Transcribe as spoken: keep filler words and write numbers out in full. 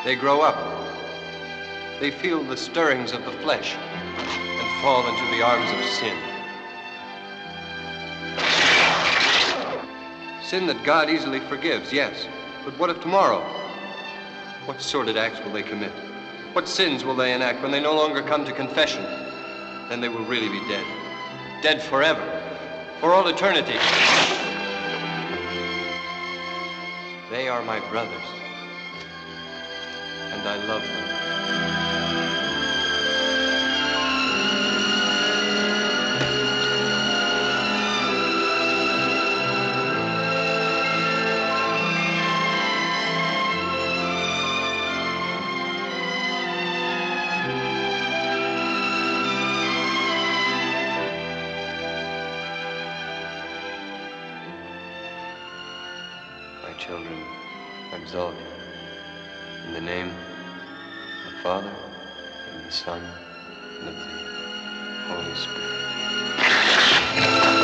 They grow up. They feel the stirrings of the flesh and fall into the arms of sin. Sin that God easily forgives, yes. But what of tomorrow? What sordid acts will they commit? What sins will they enact when they no longer come to confession? Then they will really be dead. Dead forever. For all eternity. They are my brothers. And I love them. Children, I exalt you in the name of the Father, and the Son, and of the Holy Spirit.